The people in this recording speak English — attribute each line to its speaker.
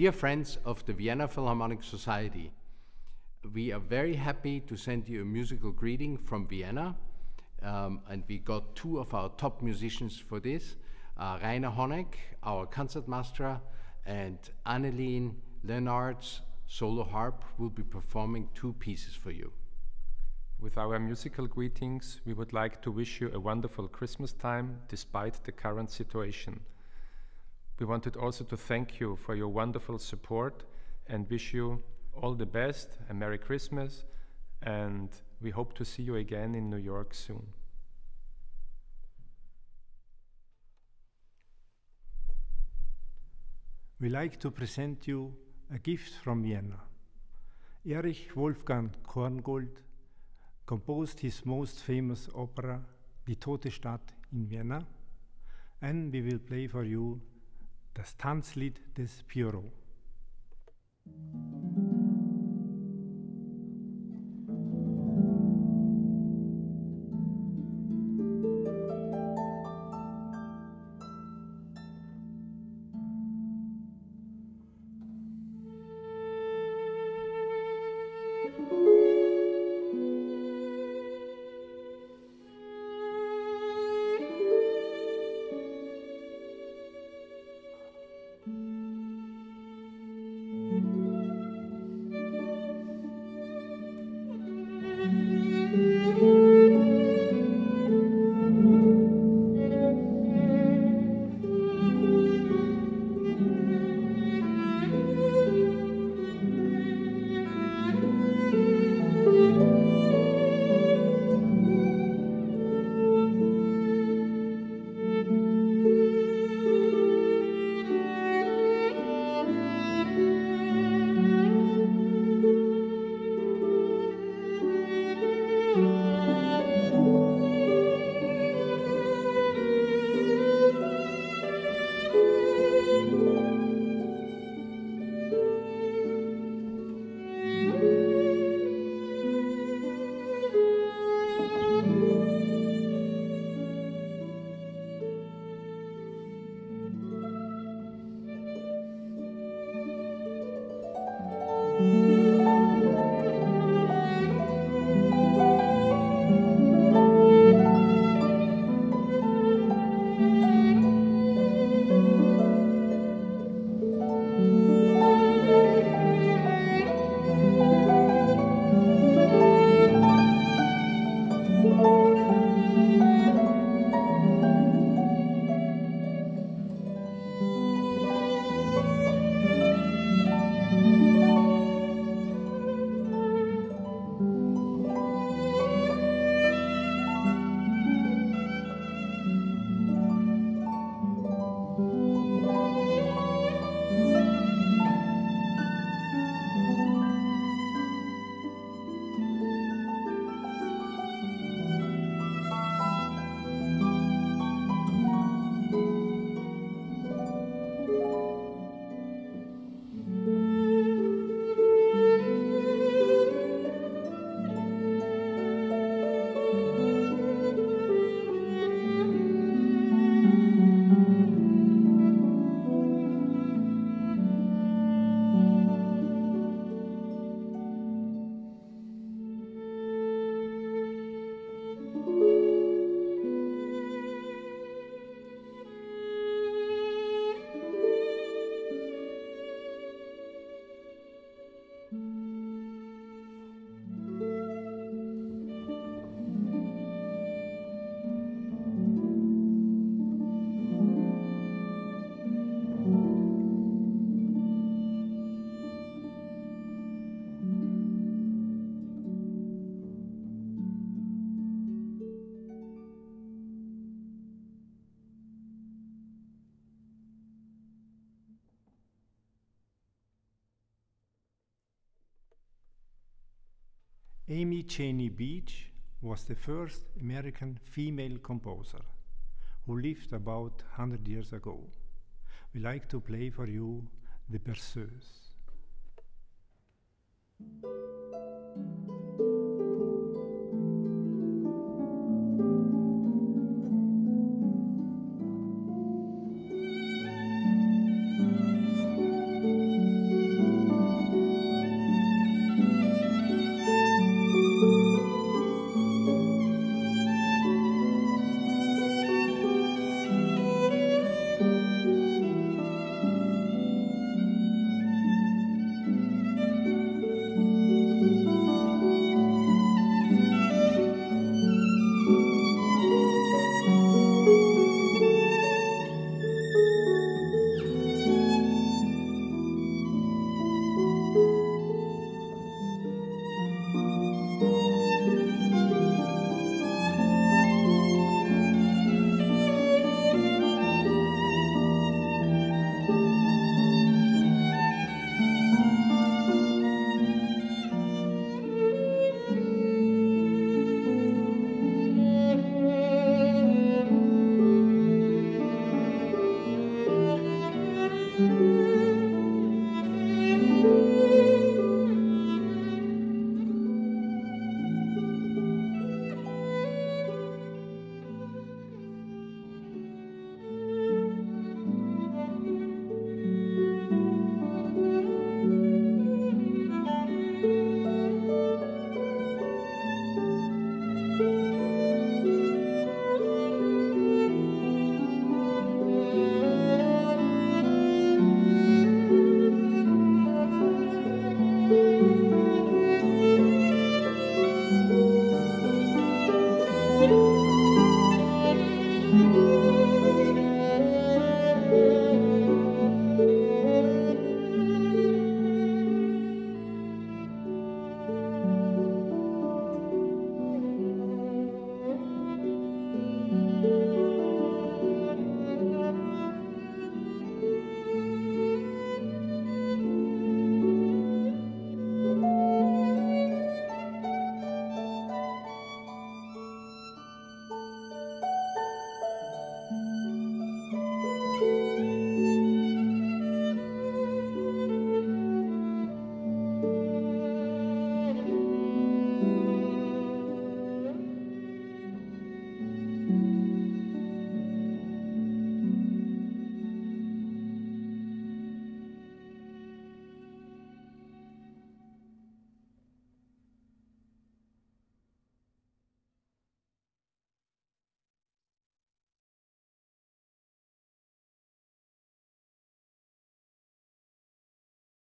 Speaker 1: Dear friends of the Vienna Philharmonic Society, we are very happy to send you a musical greeting from Vienna, and we got two of our top musicians for this, Rainer Honeck, our concertmaster, and Annelien Leonard's solo harp will be performing two pieces for you.
Speaker 2: With our musical greetings, we would like to wish you a wonderful Christmas time despite the current situation. We wanted also to thank you for your wonderful support and wish you all the best, a Merry Christmas, and we hope to see you again in New York soon.
Speaker 3: We like to present you a gift from Vienna. Erich Wolfgang Korngold composed his most famous opera, Die Tote Stadt in Vienna, and we will play for you das Tanzlied des Pierrot. Amy Cheney Beach was the first American female composer who lived about 100 years ago. We like to play for you the Berceuse.